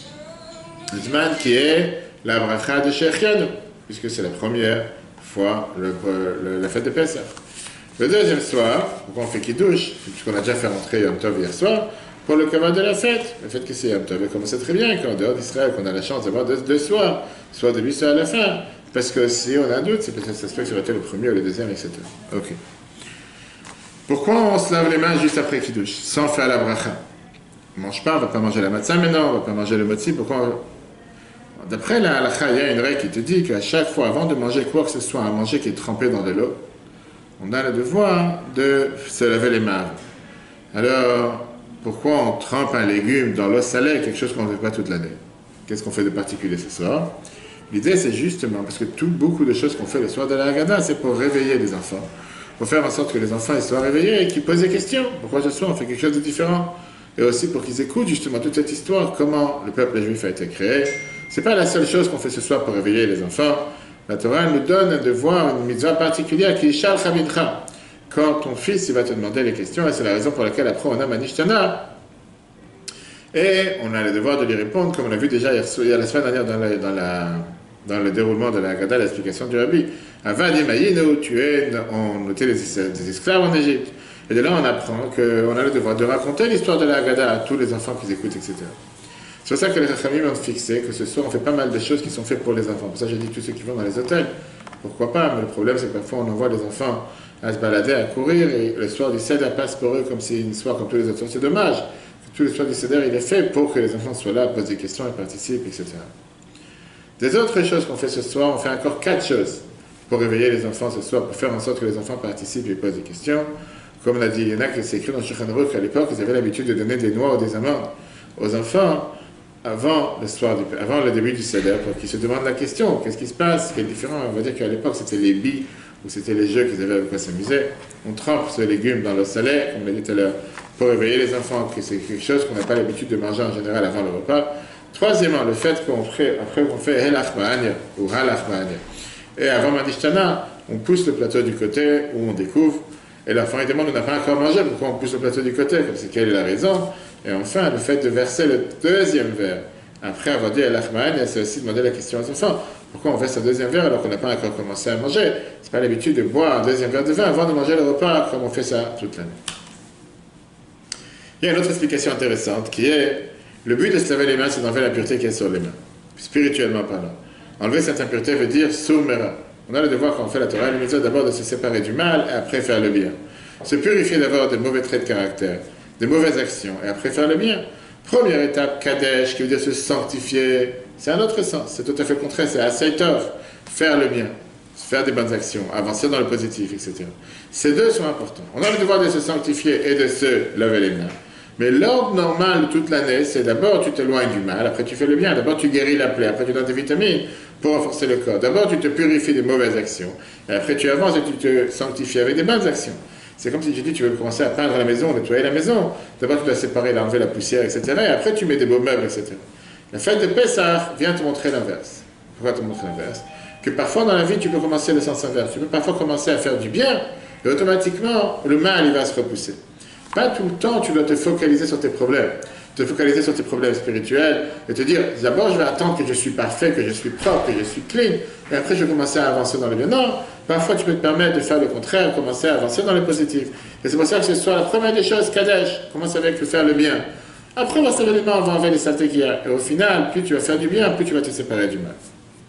Zman qui est la bracha de Shechianu, puisque c'est la première fois le, le, la fête de Pessah. Le deuxième soir, pourquoi on fait Kiddush, puisqu'on a déjà fait rentrer Yom Tov hier soir, pour le kavod de la fête. Le fait que c'est Yom Tov, et comme on sait très bien qu'en dehors d'Israël, qu'on a la chance d'avoir deux, deux soirs, soit début, soit à la fin. Parce que si on a un doute, c'est peut-être ça se fait que ça aurait été le premier ou le deuxième, et cetera. Ok. Pourquoi on se lave les mains juste après Kiddush, sans faire la bracha? On ne mange pas, on ne va pas manger la matzah maintenant, on ne va pas manger le motzi. Pourquoi on... D'après la halakha, il y a une règle qui te dit qu'à chaque fois, avant de manger quoi que ce soit, un manger qui est trempé dans de l'eau, on a le devoir de se laver les mains. Alors, pourquoi on trempe un légume dans l'eau salée, quelque chose qu'on ne fait pas toute l'année? Qu'est-ce qu'on fait de particulier ce soir? L'idée, c'est justement, parce que tout, beaucoup de choses qu'on fait le soir de la Haggadah, c'est pour réveiller les enfants. Pour faire en sorte que les enfants ils soient réveillés et qu'ils posent des questions. Pourquoi ce soir on fait quelque chose de différent? Et aussi pour qu'ils écoutent justement toute cette histoire, comment le peuple juif a été créé. C'est pas la seule chose qu'on fait ce soir pour réveiller les enfants. La Torah nous donne un devoir, une mitzvah particulière qui est Shal Chavidcha. Quand ton fils il va te demander les questions, et c'est la raison pour laquelle après on a Manishtana. Et on a le devoir de lui répondre, comme on l'a vu déjà hier, hier la semaine dernière dans la, dans la dans le déroulement de la Haggadah, l'explication du Rabbi. Avadim Ayinu, tu es, on était des, des esclaves en Égypte. Et de là, on apprend qu'on a le devoir de raconter l'histoire de la Haggadah à tous les enfants qui écoutent, et cetera. C'est pour ça que les Chachamim ont fixé que ce soir on fait pas mal de choses qui sont faites pour les enfants. Pour ça j'ai dit tous ceux qui vont dans les hôtels, pourquoi pas, mais le problème c'est que parfois on envoie les enfants à se balader, à courir, et le soir du Seder passe pour eux comme c'est une soirée comme tous les autres soirs. C'est dommage. Tous les soirs du Seder il est fait pour que les enfants soient là, posent des questions et participent, et cetera. Des autres choses qu'on fait ce soir, on fait encore quatre choses pour réveiller les enfants ce soir, pour faire en sorte que les enfants participent et posent des questions. Comme on a dit, il y en a qui c'est écrit dans le Shulchan Aruch qu'à l'époque, ils avaient l'habitude de donner des noix ou des amandes aux enfants avant le, soir du, avant le début du Seder, pour qu'ils se demandent la question, qu'est-ce qui se passe, quel est différent. On va dire qu'à l'époque, c'était les billes, ou c'était les jeux qu'ils avaient avec quoi s'amuser. On trempe ce légume dans l'eau salée, comme on l'a dit tout à l'heure, pour réveiller les enfants, que c'est quelque chose qu'on n'a pas l'habitude de manger en général avant le repas. Troisièmement, le fait qu'on fait, après qu'on fait Helach Ma'anya, ou Halach Ma'anya. Et avant Madishtana, on pousse le plateau du côté où on découvre, et l'enfant il demande, on n'a pas encore mangé, pourquoi on pousse le plateau du côté, comme c'est quelle est la raison. Et enfin, le fait de verser le deuxième verre, après avoir dit Helach Ma'anya, c'est aussi demander la question aux enfants, pourquoi on verse un deuxième verre alors qu'on n'a pas encore commencé à manger. C'est pas l'habitude de boire un deuxième verre de vin avant de manger le repas, comme on fait ça toute l'année. Il y a une autre explication intéressante qui est, le but de se laver les mains, c'est d'enlever la pureté qui est sur les mains, spirituellement parlant. Enlever cette impureté veut dire soumera. On a le devoir, quand on fait la Torah, le d'abord de se séparer du mal et après faire le bien. Se purifier d'abord des mauvais traits de caractère, des mauvaises actions et après faire le bien. Première étape, Kadesh, qui veut dire se sanctifier, c'est un autre sens, c'est tout à fait le contraire, c'est Asaitov, faire le bien, faire des bonnes actions, avancer dans le positif, et cetera. Ces deux sont importants. On a le devoir de se sanctifier et de se laver les mains. Mais l'ordre normal de toute l'année, c'est d'abord tu t'éloignes du mal, après tu fais le bien, d'abord tu guéris la plaie, après tu donnes des vitamines pour renforcer le corps. D'abord tu te purifies des mauvaises actions, et après tu avances et tu te sanctifies avec des bonnes actions. C'est comme si tu dis tu veux commencer à peindre la maison, nettoyer la maison. D'abord tu dois séparer, enlever la poussière, et cetera. Et après tu mets des beaux meubles, et cetera. La fête de Pessah vient te montrer l'inverse. Pourquoi te montrer l'inverse? Que parfois dans la vie tu peux commencer le sens inverse. Tu peux parfois commencer à faire du bien, et automatiquement le mal il va se repousser. Pas tout le temps, tu dois te focaliser sur tes problèmes. Te focaliser sur tes problèmes spirituels et te dire, d'abord je vais attendre que je suis parfait, que je suis propre, que je suis clean, et après je vais commencer à avancer dans le bien. Non, parfois tu peux te permettre de faire le contraire, commencer à avancer dans le positif. Et c'est pour ça que ce soit la première des choses, Kadesh, commence avec le faire le bien. Après on va se lever les mains, on va enlever les saletés qu'il y a. Et au final, plus tu vas faire du bien, plus tu vas te séparer du mal.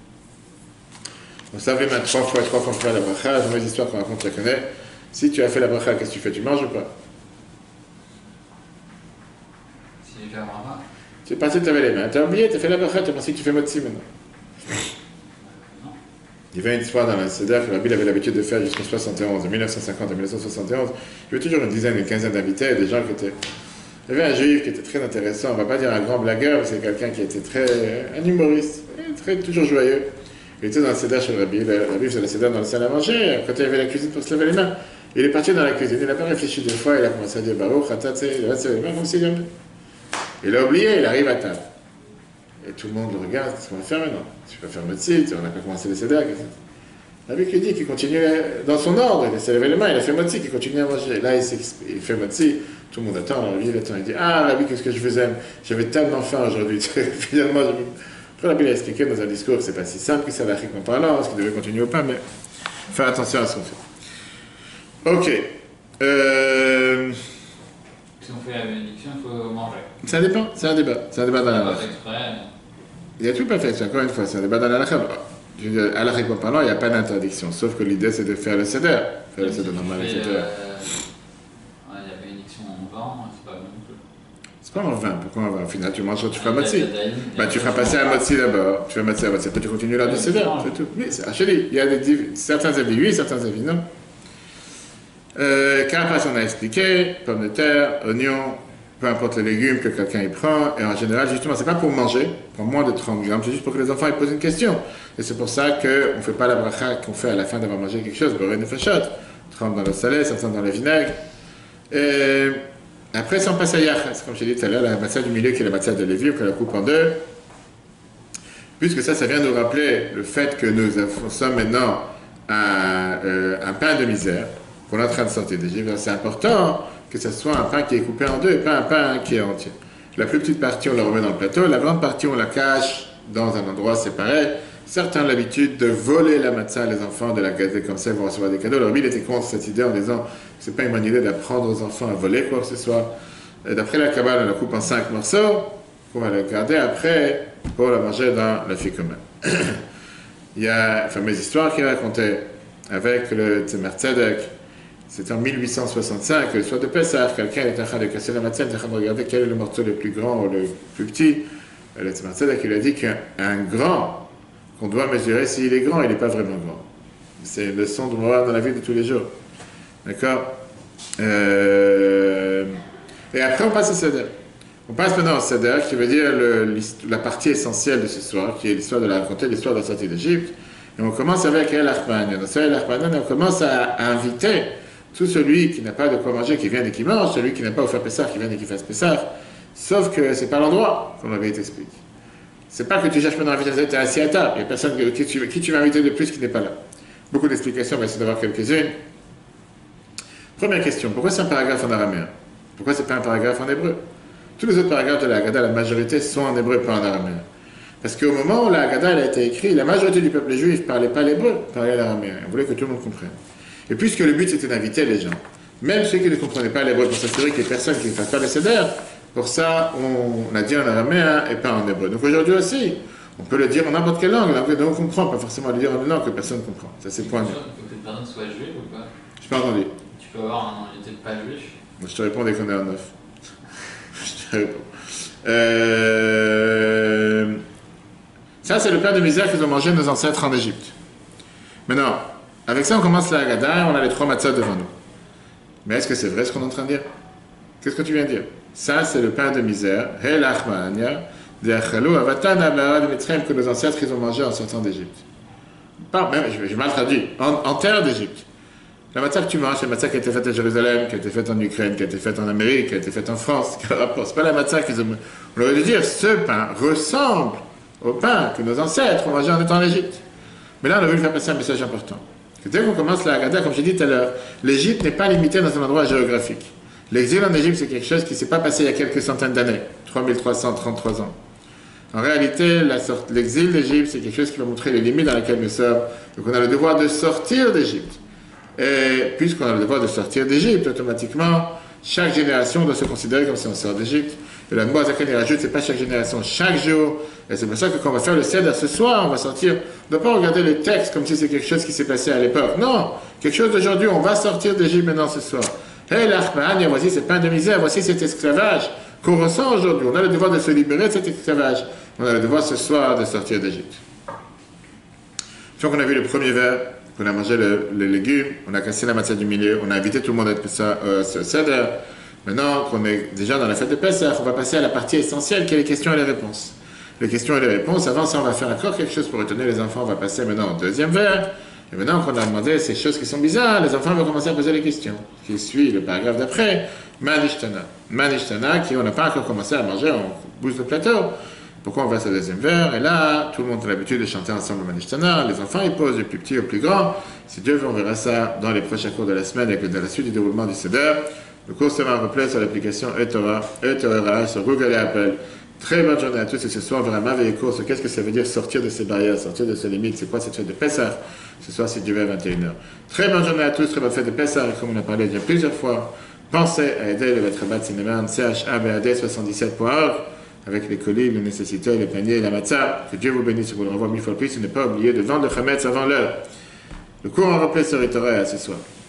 Donc ça fait maintenant trois fois, trois fois faire la bracha, dans les histoires qu'on raconte, tu la connais. Si tu as fait la bracha, qu'est-ce que tu fais? Tu manges ou pas? Tu es passé, tu avais les mains, tu as oublié, tu as fait la bracha, tu as pensé que tu fais motzi maintenant. Il y avait une histoire dans la Seder que Rabbi avait l'habitude de faire jusqu'en soixante et onze, de mille neuf cent cinquante à mille neuf cent soixante et onze. Il y avait toujours une dizaine, une quinzaine d'invités, des gens qui étaient... Il y avait un juif qui était très intéressant, on ne va pas dire un grand blagueur, mais c'est quelqu'un qui était très... un humoriste, très, toujours joyeux. Il était dans la Seder chez le Rabbi, le Rabbi faisait la Seder dans la salle à manger, quand il y avait la cuisine pour se laver les mains. Il est parti dans la cuisine, il n'a pas réfléchi deux fois, il a commencé à dire Baruch, Hatatse, il va se laver les mains comme s'il y avait. Il a oublié, il arrive à table. Et tout le monde le regarde, qu'est-ce qu'on va faire maintenant? Tu vas faire motzi, on n'a pas commencé le Seder. Rabbi qui dit qu'il continue dans son ordre, il s'est levé les mains, il a fait motzi, qu'il continue à manger. Là, il, il fait motzi, tout le monde attend, Rabbi il attend, il dit ah Rabbi, qu'est-ce que je vous aime, j'avais tellement faim aujourd'hui. Finalement, après Rabbi il a expliqué dans un discours que c'est pas si simple que ça va en parlant, est-ce qu'il devait continuer ou pas, mais faire attention à ce qu'on fait. Ok. Euh... Si on fait la bénédiction, il faut manger. Ça dépend, c'est un débat. C'est un débat dans la halakha. Exprès. Il y a tout pas fait, encore une fois, c'est un débat dans la halakha. Halakhiquement parlant, il n'y a pas d'interdiction, sauf que l'idée c'est de faire le seder. Faire le seder normal, et cetera. Euh, il y a bénédiction en vin, c'est pas bon plus. C'est pas en vin, pourquoi en vin? Au final, tu manges, tu feras motzi. Bah, tu feras passer un motzi d'abord, tu fais motzi à motzi, après tu continues l'heure du seder, c'est tout. Oui, c'est Hacheli. Il y a des, certains avis oui, certains avis non. Euh, carapace, on a expliqué, pommes de terre, oignons, peu importe les légumes que quelqu'un y prend, et en général, justement, c'est pas pour manger, pour moins de trente grammes, c'est juste pour que les enfants ils posent une question. Et c'est pour ça qu'on ne fait pas la bracha qu'on fait à la fin d'avoir mangé quelque chose, beurre de fachot, trente dans le salé, certains dans le vinaigre. Et après, ça on passe à yachas, comme j'ai dit tout à l'heure, la matière du milieu qui est la matière de lévi, qu'on la coupe en deux. Puisque ça, ça vient nous rappeler le fait que nous sommes maintenant à euh, un pain de misère, qu'on est en train de sortir d'Égypte. C'est important que ce soit un pain qui est coupé en deux et pas un pain qui est entier. La plus petite partie, on la remet dans le plateau. La grande partie, on la cache dans un endroit séparé. Certains ont l'habitude de voler la matzah, les enfants, de la gazer comme ça, ils vont recevoir des cadeaux. Alors, lui, il était contre cette idée en disant que ce n'est pas une bonne idée d'apprendre aux enfants à voler quoi que ce soit. D'après la Kabbale, on la coupe en cinq morceaux. qu'on va le garder après pour le manger dans la fille commune. Il y a une fameuse histoire qu'il racontait avec le Tzemar Tzedek. C'était en mille huit cent soixante-cinq, le soir de Pessah, quelqu'un était en train de casser la matzah, il était en train de regarder quel est le morceau le plus grand ou le plus petit. Le Tzemar Tzedek, il a dit qu'un grand, qu'on doit mesurer s'il est grand, il n'est pas vraiment grand. C'est une leçon de voir dans la vie de tous les jours. D'accord euh... Et après, on passe au Seder. On passe maintenant au Seder, qui veut dire le, la partie essentielle de ce soir, qui est l'histoire de la raconter, l'histoire de la sortie d'Égypte. Et on commence avec El Arpanian. Dans El Arpanian, on commence à, à inviter tout celui qui n'a pas de quoi manger, qui vient et qui mange, celui qui n'a pas offert Pessah, qui vient et qui fasse Pessah. Sauf que c'est pas l'endroit, comme l'avait expliqué. C'est pas que tu cherches maintenant à inviter, tu es assis à table. Il y a personne que, qui, tu, qui tu vas inviter de plus qui n'est pas là. Beaucoup d'explications, on va essayer d'avoir quelques-unes. Première question, pourquoi c'est un paragraphe en araméen? Pourquoi c'est pas un paragraphe en hébreu? Tous les autres paragraphes de la Haggadah, la majorité sont en hébreu, pas en araméen. Parce qu'au moment où la Haggadah a été écrite, la majorité du peuple juif ne parlait pas l'hébreu, parlait l'araméen. On voulait que tout le monde comprenne. Et puisque le but c'était d'inviter les gens, même ceux qui ne comprenaient pas l'hébreu, pour s'assurer qu'il y ait personne qui ne fasse pas le Seder, pour ça on a dit en araméen et pas en hébreu. Donc aujourd'hui aussi, on peut le dire en n'importe quelle langue, langue dont on comprend, pas forcément le dire en une langue que personne ne comprend. Ça c'est le point. Il faut que cette personne soit juive ou pas? Je n'ai pas entendu. Tu peux avoir un invité pas juif? Moi, je te réponds dès qu'on est en neuf. Je te réponds. Euh... Ça, c'est le pain de misère qu'ils ont mangé nos ancêtres en Égypte. Maintenant, avec ça, on commence la Haggadah, on a les trois matzahs devant nous. Mais est-ce que c'est vrai ce qu'on est en train de dire? Qu'est-ce que tu viens de dire? Ça, c'est le pain de misère, Hel Achmania, de Achalou, Avatan, Abara, de Mitzrayim, que nos ancêtres, ils ont mangé en sortant d'Égypte. Pas même, j'ai mal traduit, en, en terre d'Égypte. La matzah que tu manges, c'est la matzah qui a été faite à Jérusalem, qui a été faite en Ukraine, qui a été faite en Amérique, qui a été faite en France. Quel rapport? C'est pas la matzah qu'ils ont... On aurait dû dire, ce pain ressemble au pain que nos ancêtres ont mangé en étant en Égypte. Mais là, on a voulu faire passer un message important. Que dès qu'on commence la Haggadah, comme j'ai dit tout à l'heure, l'Égypte n'est pas limitée dans un endroit géographique. L'exil en Égypte, c'est quelque chose qui ne s'est pas passé il y a quelques centaines d'années, trois mille trois cent trente-trois ans. En réalité, l'exil d'Égypte, c'est quelque chose qui va montrer les limites dans lesquelles nous sommes. Donc on a le devoir de sortir d'Égypte. Et puisqu'on a le devoir de sortir d'Égypte, automatiquement, chaque génération doit se considérer comme si on sort d'Égypte. Et la Noazakan il rajoute, c'est pas chaque génération, chaque jour. Et c'est pour ça que quand on va faire le Seder ce soir, on va sortir, on ne doit pas regarder le texte comme si c'est quelque chose qui s'est passé à l'époque. Non, quelque chose d'aujourd'hui, on va sortir d'Égypte maintenant ce soir. Hé, l'Arpania, voici ce pain de misère, voici cet esclavage qu'on ressent aujourd'hui. On a le devoir de se libérer de cet esclavage. On a le devoir ce soir de sortir d'Égypte. Une fois qu'on a vu le premier verre, qu'on a mangé le, les légumes, on a cassé la matière du milieu, on a invité tout le monde à être ça, euh, ce Seder. Maintenant qu'on est déjà dans la fête de Pessah, on va passer à la partie essentielle qui est les questions et les réponses. Les questions et les réponses, avant ça on va faire encore quelque chose pour étonner les enfants, on va passer maintenant au deuxième verre. Et maintenant qu'on a demandé ces choses qui sont bizarres, les enfants vont commencer à poser les questions. Qui suit le paragraphe d'après, Manishtana. Manishtana, qui on n'a pas encore commencé à manger, on bouge le plateau. Pourquoi on va à ce deuxième verre? Et là, tout le monde a l'habitude de chanter ensemble Manishtana. Les enfants, ils posent du plus petit au plus grand. Si Dieu veut, on verra ça dans les prochains cours de la semaine avec la suite du déroulement du Seder. Le cours sera en replay sur l'application eTorah, eTorah sur Google et Apple. Très bonne journée à tous et ce soir, on verra un merveilleux cours sur qu'est-ce que ça veut dire sortir de ces barrières, sortir de ces limites, c'est quoi cette fête de Pessah. Ce soir, c'est Dieu à vingt et une heures. Très bonne journée à tous, très bonne fête de Pessah, et comme on a parlé déjà plusieurs fois, pensez à aider le Betrabat Cinéman, C H A B A D soixante-dix-sept point org, avec les colis, les nécessités, les paniers, la matzah. Que Dieu vous bénisse et vous le renvoie mille fois plus, et ne pas oublier de vendre le Hametz avant l'heure. Le cours en replay sur eTorah à ce soir.